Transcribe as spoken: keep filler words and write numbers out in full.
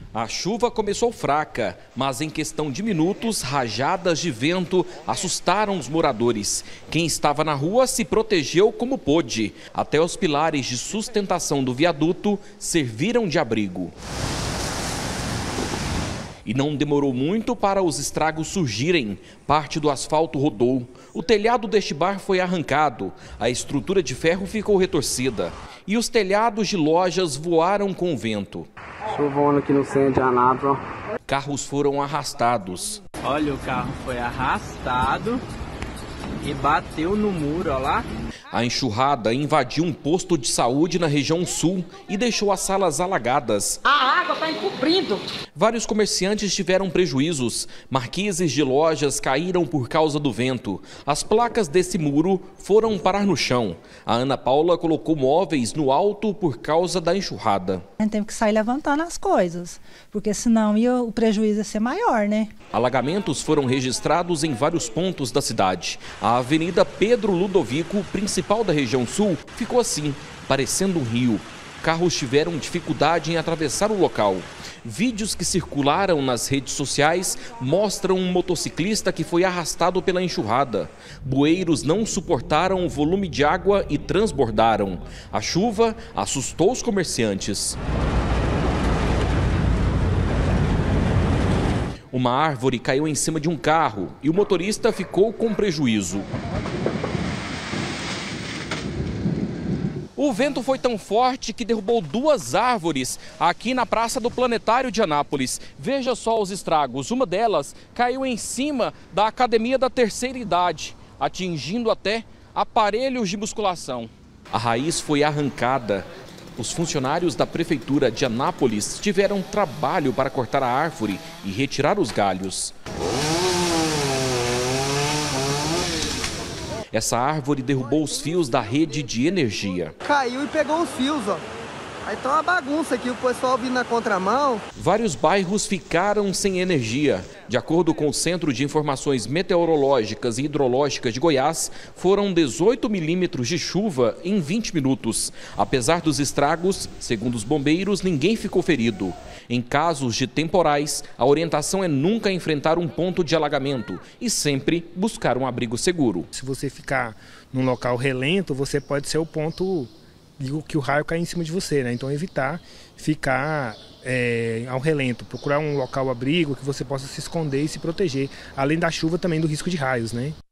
A chuva começou fraca, mas em questão de minutos, rajadas de vento assustaram os moradores. Quem estava na rua se protegeu como pôde. Até os pilares de sustentação do viaduto serviram de abrigo. E não demorou muito para os estragos surgirem. Parte do asfalto rodou. O telhado deste bar foi arrancado. A estrutura de ferro ficou retorcida. E os telhados de lojas voaram com o vento. Chovendo aqui no centro de Anápolis. Carros foram arrastados. Olha, o carro foi arrastado e bateu no muro, olha lá. A enxurrada invadiu um posto de saúde na região sul e deixou as salas alagadas. A água está encobrindo. Vários comerciantes tiveram prejuízos. Marquises de lojas caíram por causa do vento. As placas desse muro foram parar no chão. A Ana Paula colocou móveis no alto por causa da enxurrada. A gente teve que sair levantando as coisas, porque senão ia, o prejuízo ia ser maior, né? Alagamentos foram registrados em vários pontos da cidade. A Avenida Pedro Ludovico, principal da região sul, ficou assim, parecendo um rio. Carros tiveram dificuldade em atravessar o local. Vídeos que circularam nas redes sociais mostram um motociclista que foi arrastado pela enxurrada. Bueiros não suportaram o volume de água e transbordaram. A chuva assustou os comerciantes. Uma árvore caiu em cima de um carro e o motorista ficou com prejuízo. O vento foi tão forte que derrubou duas árvores aqui na Praça do Planetário de Anápolis. Veja só os estragos. Uma delas caiu em cima da Academia da Terceira Idade, atingindo até aparelhos de musculação. A raiz foi arrancada. Os funcionários da Prefeitura de Anápolis tiveram trabalho para cortar a árvore e retirar os galhos. Essa árvore derrubou os fios da rede de energia. Caiu e pegou os fios, ó. Aí tá uma bagunça aqui, o pessoal vindo na contramão. Vários bairros ficaram sem energia. De acordo com o Centro de Informações Meteorológicas e Hidrológicas de Goiás, foram dezoito milímetros de chuva em vinte minutos. Apesar dos estragos, segundo os bombeiros, ninguém ficou ferido. Em casos de temporais, a orientação é nunca enfrentar um ponto de alagamento e sempre buscar um abrigo seguro. Se você ficar num local relento, você pode ser o ponto que o raio cai em cima de você, né? Então evitar ficar é, ao relento, procurar um local abrigo que você possa se esconder e se proteger, além da chuva também do risco de raios, né?